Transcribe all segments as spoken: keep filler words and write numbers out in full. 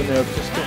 jsem měl přes to.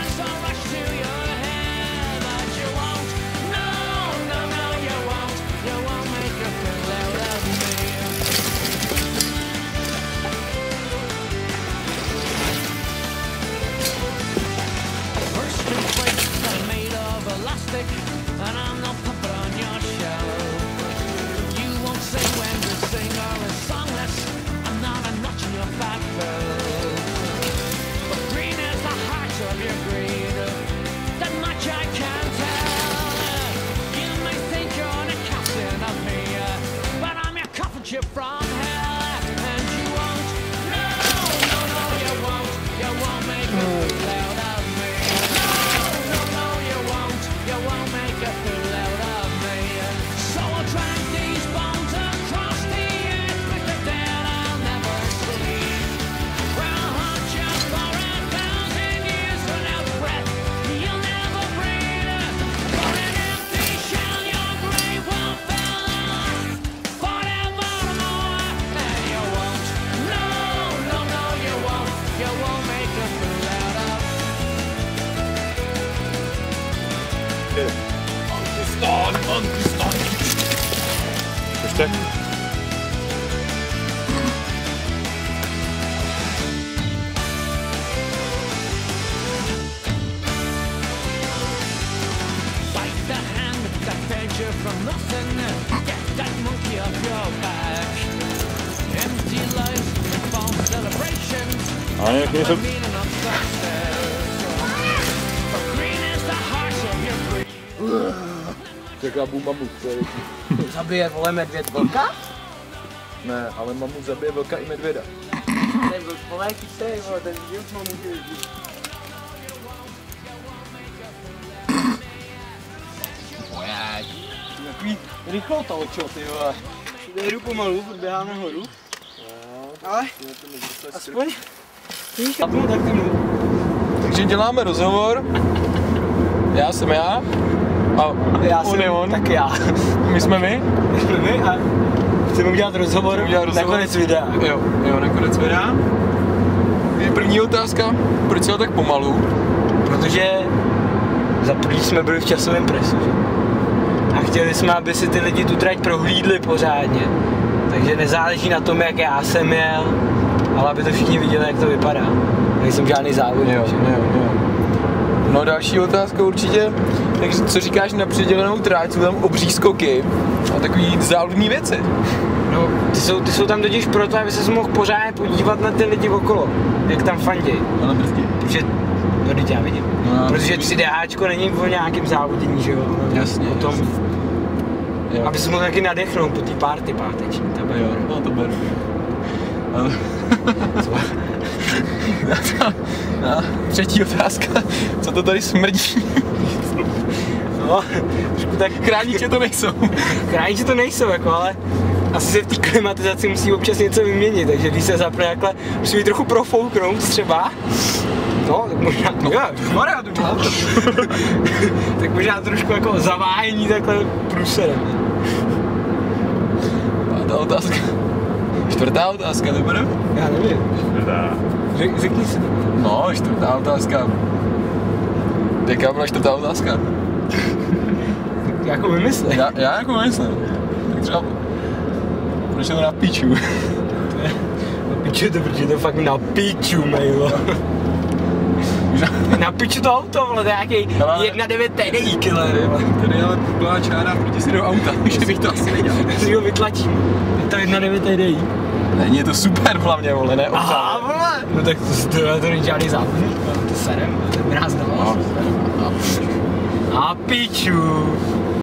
From hell, and you won't. No, no, no, you won't. You won't make a fool out of me. No, no, no, you won't. You won't make a fool out of me. So I'll drag these bones across the earth with the dead I'll never see. Well, hunt you for a thousand years without breath. You'll never breathe. For an empty shell, your grave will fill forever. Antistan, Antistan. Ještě? Bite the hand that fed you from nothing. Get that monkey off your back. Empty life and false celebrations. A nějak něco... Řekla bu mamut, to je... Zabije, vole, medvěd vlka? Ne, ale mamut zabije vlka i medvěda. Ne, vole, jaký sej, vole, ten díl mamuty lidi. Pojď. Takový rychlo to očo, ty vole. Všude jdu pomalu, podběhám nahoru. Ale, aspoň, víš, a tak ty mluv. Takže děláme rozhovor. Já jsem já. A já on jsem je on. Tak já. My jsme my. My jsme my a chceme udělat rozhovor, udělat rozhovor. nakonec videa. Jo, jo, nakonec videa. První otázka, proč jsi tak pomalu? Protože za první jsme byli v časovém presu, že? A chtěli jsme, aby si ty lidi tu trať prohlídli pořádně. Takže nezáleží na tom, jak já jsem jel, ale aby to všichni viděli, jak to vypadá. Nejsem žádný závodník. Jo, jo, jo. No další otázka určitě, takže co říkáš na předělenou tráť, jsou tam obří skoky a takový závodní věci. No, ty jsou, ty jsou tam totiž proto, aby se mohl pořádně podívat na ty lidi okolo, jak tam fandějí. A na brzdě. Protože, no teď já vidím, no, protože tři dé háčko není o nějakém závodění, že jo? Jasně, o tom, jasně. Aby se mohl taky nadechnout po té party páteční. Jo, no to beru. Ale... Co? No, třetí otázka, co to tady smrdí? No, trošku tak... Chrániče to nejsou. Chrániče to nejsou, jako, ale asi se v té klimatizaci musí občas něco vyměnit, takže když se zapne takhle, musí trochu profouknout třeba. No, tak možná, no, jo, Maria, to dělá to. Tak možná trošku jako zavájení takhle průserem. Pátá otázka. Čtvrtá otázka, dobré? Já nevím. Čtvrtá. Řek, řekni si. No, čtvrtá otázka. Jaká byla čtvrtá otázka? Jako vymyslej. Já, já jako vymyslím. Tak třeba... Proč je to na piču? To je... Na piču to, protože to je fakt na piču, mejlo. Na piču to auto, vole, to je nějaký jedna devět T D I killer. Tady ale byla čára proti si do auta, že bych to asi nedělal. Si ho vytlačím. Je to jedna devět T D I. Není, je to super hlavně, vole, ne? Aha, vole. No tak to, to, to není žádný závodník, to serem, to je mráz na vás. A piču.